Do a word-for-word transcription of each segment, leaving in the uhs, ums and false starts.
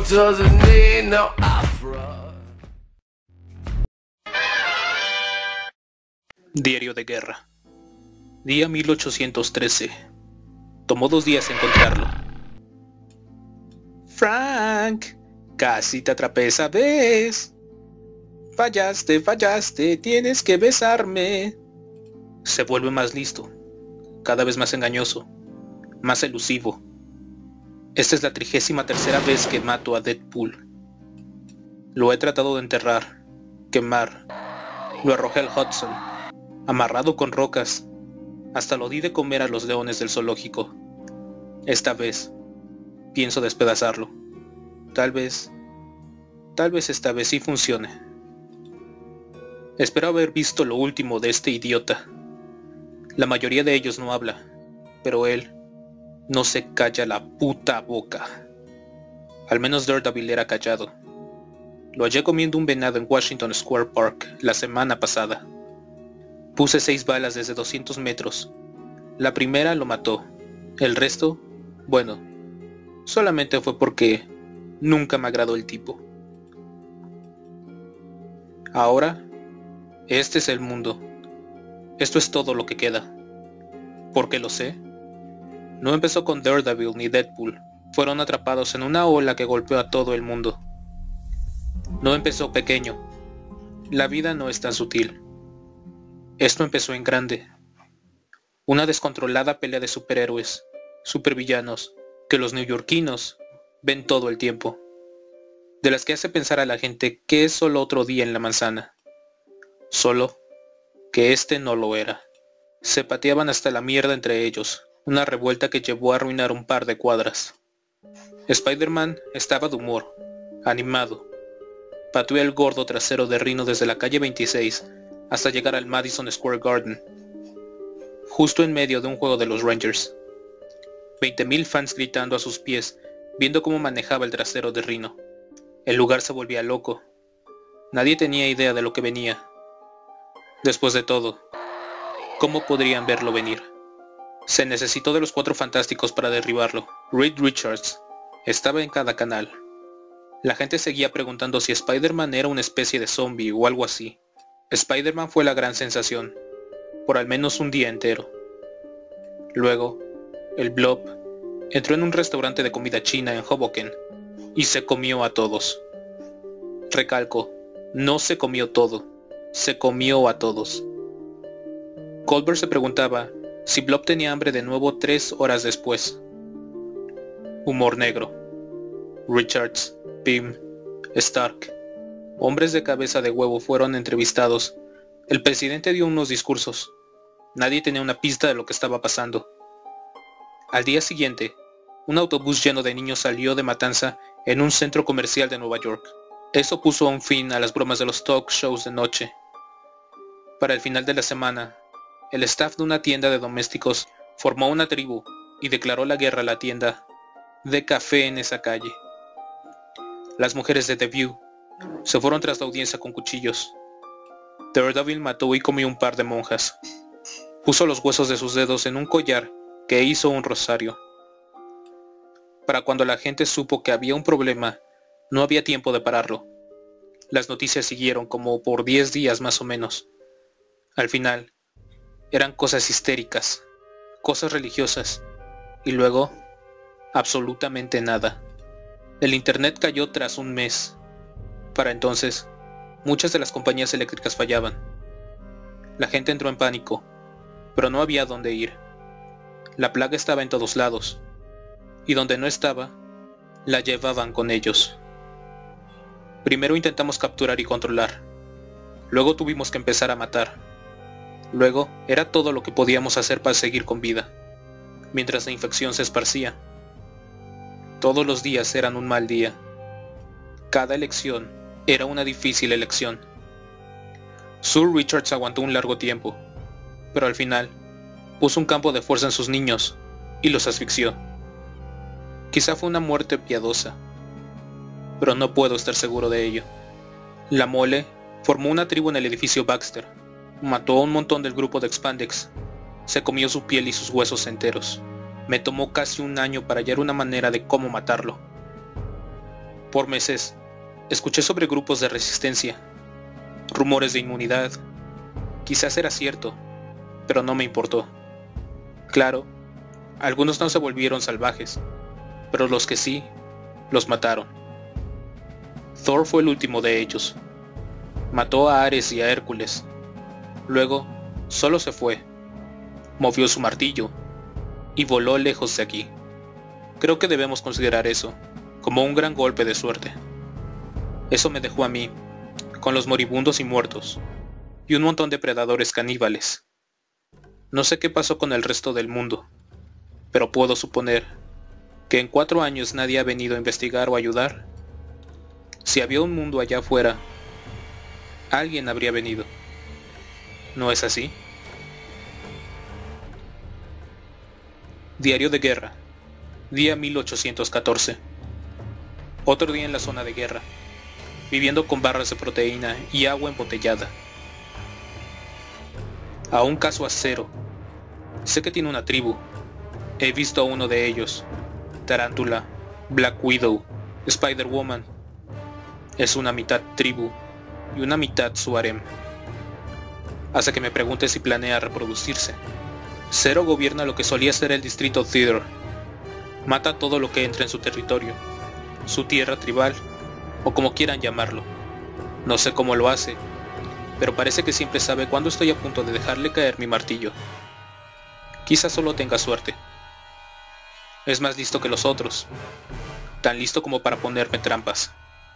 doesn't need no opera. Diario de guerra. Día mil ochocientos trece. Tomó dos días encontrarlo. Frank, casi te atrapé esa vez. Fallaste, fallaste, tienes que besarme. Se vuelve más listo, cada vez más engañoso, más elusivo. Esta es la trigésima tercera vez que mato a Deadpool. Lo he tratado de enterrar, quemar, lo arrojé al Hudson, amarrado con rocas, hasta lo di de comer a los leones del zoológico. Esta vez, pienso despedazarlo. Tal vez, tal vez esta vez sí funcione. Espero haber visto lo último de este idiota. La mayoría de ellos no habla, pero él no se calla la puta boca. Al menos Daredevil era callado. Lo hallé comiendo un venado en Washington Square Park la semana pasada. Puse seis balas desde doscientos metros. La primera lo mató. El resto, bueno, solamente fue porque nunca me agradó el tipo. Ahora, este es el mundo. Esto es todo lo que queda. ¿Por qué lo sé? No empezó con Daredevil ni Deadpool. Fueron atrapados en una ola que golpeó a todo el mundo. No empezó pequeño. La vida no es tan sutil. Esto empezó en grande. Una descontrolada pelea de superhéroes, supervillanos, que los neoyorquinos ven todo el tiempo. De las que hace pensar a la gente que es solo otro día en la manzana. Solo que este no lo era. Se pateaban hasta la mierda entre ellos, una revuelta que llevó a arruinar un par de cuadras. Spider-Man estaba de humor, animado. Pateó el gordo trasero de Rhino desde la calle veintiséis hasta llegar al Madison Square Garden, justo en medio de un juego de los Rangers. veinte mil fans gritando a sus pies, viendo cómo manejaba el trasero de Rhino. El lugar se volvía loco. Nadie tenía idea de lo que venía. Después de todo, ¿cómo podrían verlo venir? Se necesitó de los Cuatro Fantásticos para derribarlo. Reed Richards estaba en cada canal. La gente seguía preguntando si Spider-Man era una especie de zombie o algo así. Spider-Man fue la gran sensación, por al menos un día entero. Luego, el Blob entró en un restaurante de comida china en Hoboken y se comió a todos. Recalco, no se comió todo, se comió a todos. Colbert se preguntaba si Blob tenía hambre de nuevo tres horas después. Humor negro. Richards, Pym, Stark, hombres de cabeza de huevo fueron entrevistados. El presidente dio unos discursos. Nadie tenía una pista de lo que estaba pasando. Al día siguiente, un autobús lleno de niños salió de matanza en un centro comercial de Nueva York. Eso puso un fin a las bromas de los talk shows de noche. Para el final de la semana, el staff de una tienda de domésticos formó una tribu y declaró la guerra a la tienda de café en esa calle. Las mujeres de The View se fueron tras la audiencia con cuchillos. Daredevil mató y comió un par de monjas. Puso los huesos de sus dedos en un collar que hizo un rosario. Para cuando la gente supo que había un problema, no había tiempo de pararlo. Las noticias siguieron como por diez días más o menos. Al final, eran cosas histéricas, cosas religiosas, y luego, absolutamente nada. El internet cayó tras un mes. Para entonces, muchas de las compañías eléctricas fallaban. La gente entró en pánico, pero no había dónde ir. La plaga estaba en todos lados, y donde no estaba, la llevaban con ellos. Primero intentamos capturar y controlar. Luego tuvimos que empezar a matar. Luego era todo lo que podíamos hacer para seguir con vida, mientras la infección se esparcía. Todos los días eran un mal día. Cada elección era una difícil elección. Sue Richards aguantó un largo tiempo, pero al final puso un campo de fuerza en sus niños y los asfixió. Quizá fue una muerte piadosa, pero no puedo estar seguro de ello. La Mole formó una tribu en el edificio Baxter, mató a un montón del grupo de Expandex, se comió su piel y sus huesos enteros. Me tomó casi un año para hallar una manera de cómo matarlo. Por meses, escuché sobre grupos de resistencia, rumores de inmunidad. Quizás era cierto, pero no me importó. Claro, algunos no se volvieron salvajes, pero los que sí, los mataron. Thor fue el último de ellos. Mató a Ares y a Hércules. Luego, solo se fue. Movió su martillo y voló lejos de aquí. Creo que debemos considerar eso como un gran golpe de suerte. Eso me dejó a mí, con los moribundos y muertos, y un montón de predadores caníbales. No sé qué pasó con el resto del mundo, pero puedo suponer que en cuatro años nadie ha venido a investigar o ayudar. Si había un mundo allá afuera, alguien habría venido. ¿No es así? Diario de guerra, día mil ochocientos catorce. Otro día en la zona de guerra, viviendo con barras de proteína y agua embotellada. Aún caso a cero. Sé que tiene una tribu. He visto a uno de ellos. Tarántula, Black Widow, Spider-Woman. Es una mitad tribu y una mitad su harem. Hace que me pregunte si planea reproducirse. Zero gobierna lo que solía ser el distrito Theater. Mata todo lo que entra en su territorio, su tierra tribal, o como quieran llamarlo. No sé cómo lo hace, pero parece que siempre sabe cuándo estoy a punto de dejarle caer mi martillo. Quizás solo tenga suerte. Es más listo que los otros, tan listo como para ponerme trampas.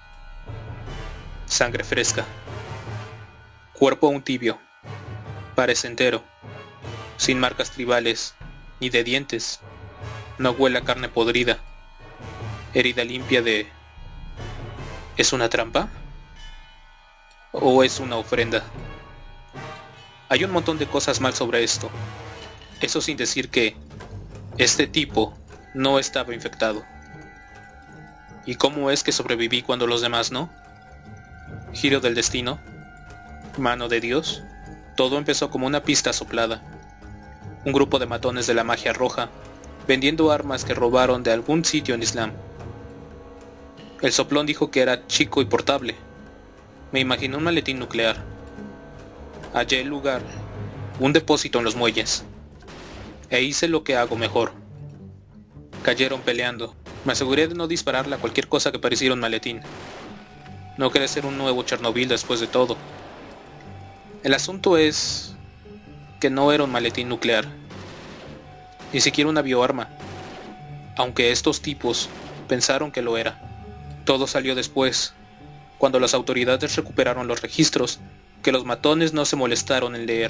Sangre fresca. Cuerpo aún tibio. Parece entero, sin marcas tribales, ni de dientes. No huele a carne podrida. Herida limpia de... ¿Es una trampa? ¿O es una ofrenda? Hay un montón de cosas mal sobre esto. Eso sin decir que este tipo no estaba infectado. ¿Y cómo es que sobreviví cuando los demás no? ¿Giro del destino? ¿Mano de Dios? Todo empezó como una pista soplada. Un grupo de matones de la magia roja, vendiendo armas que robaron de algún sitio en Islam. El soplón dijo que era chico y portable. Me imaginé un maletín nuclear. Hallé el lugar, un depósito en los muelles, e hice lo que hago mejor. Cayeron peleando. Me aseguré de no dispararle a cualquier cosa que pareciera un maletín. No quería ser un nuevo Chernobyl después de todo. El asunto es que no era un maletín nuclear, ni siquiera una bioarma, aunque estos tipos pensaron que lo era. Todo salió después, cuando las autoridades recuperaron los registros que los matones no se molestaron en leer.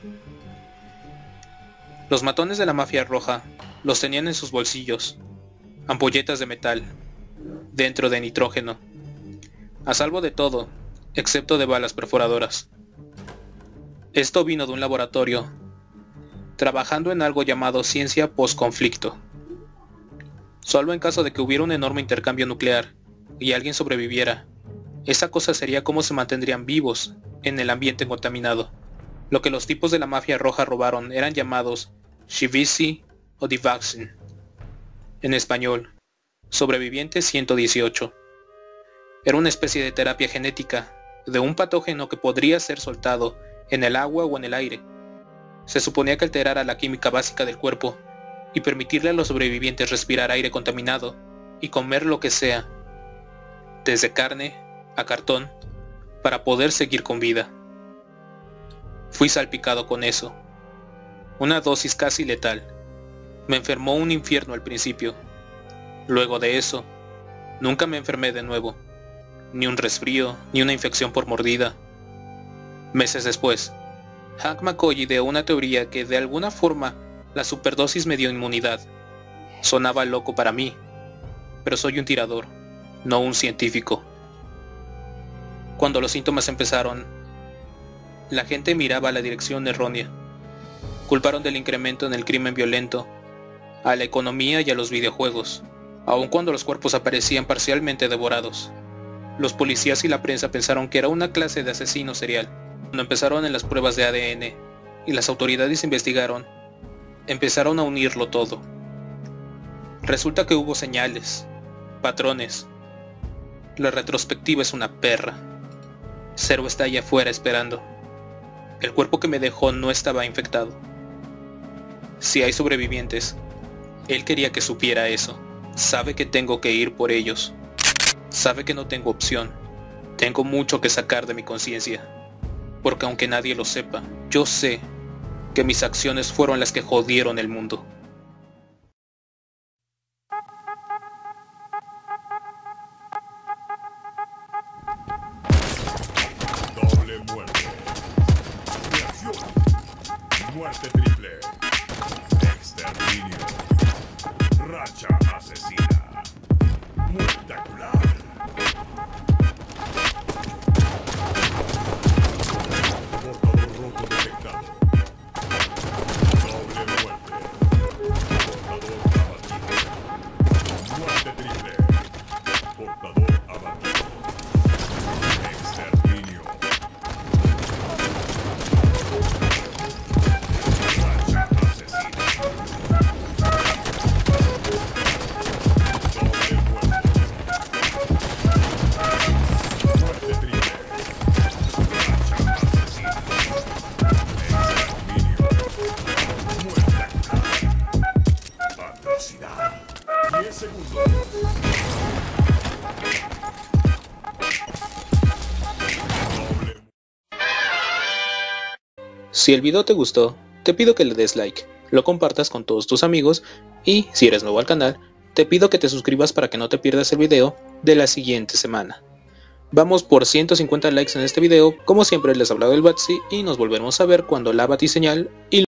Los matones de la mafia roja los tenían en sus bolsillos, ampolletas de metal, dentro de nitrógeno, a salvo de todo, excepto de balas perforadoras. Esto vino de un laboratorio, trabajando en algo llamado ciencia post-conflicto. Solo en caso de que hubiera un enorme intercambio nuclear y alguien sobreviviera, esa cosa sería cómo se mantendrían vivos en el ambiente contaminado. Lo que los tipos de la mafia roja robaron eran llamados Shivisi o Divaxin. En español, sobreviviente ciento dieciocho. Era una especie de terapia genética de un patógeno que podría ser soltado en el agua o en el aire. Se suponía que alterara la química básica del cuerpo y permitirle a los sobrevivientes respirar aire contaminado y comer lo que sea, desde carne a cartón, para poder seguir con vida. Fui salpicado con eso. Una dosis casi letal. Me enfermó un infierno al principio. Luego de eso, nunca me enfermé de nuevo. Ni un resfrío, ni una infección por mordida. Meses después, Hank McCoy ideó una teoría que de alguna forma la superdosis me dio inmunidad. Sonaba loco para mí, pero soy un tirador, no un científico. Cuando los síntomas empezaron, la gente miraba a la dirección errónea. Culparon del incremento en el crimen violento a la economía y a los videojuegos, aun cuando los cuerpos aparecían parcialmente devorados. Los policías y la prensa pensaron que era una clase de asesino serial. Cuando empezaron en las pruebas de A D N y las autoridades investigaron, empezaron a unirlo todo. Resulta que hubo señales, patrones. La retrospectiva es una perra. Zero está allá afuera esperando. El cuerpo que me dejó no estaba infectado. Si hay sobrevivientes, él quería que supiera eso. Sabe que tengo que ir por ellos. Sabe que no tengo opción. Tengo mucho que sacar de mi conciencia. Porque aunque nadie lo sepa, yo sé que mis acciones fueron las que jodieron el mundo. Doble muerte. Reacción. Muerte triple. Exterminio. Racha asesina. Multacular. Portador roto detectado. Doble muerte. Portador abatido. Muerte triple. Portador abatido. Exterminio. Racha asesina. Doble muerte. Muerte triple. Racha asesina. Exterminio. Muerte activada. Atrocidad. diez segundos. Doble. Si el video te gustó, te pido que le des like, lo compartas con todos tus amigos y, si eres nuevo al canal, te pido que te suscribas para que no te pierdas el video de la siguiente semana. Vamos por ciento cincuenta likes en este video, como siempre les he hablado del Batsy y nos volveremos a ver cuando la batiseñal ilumine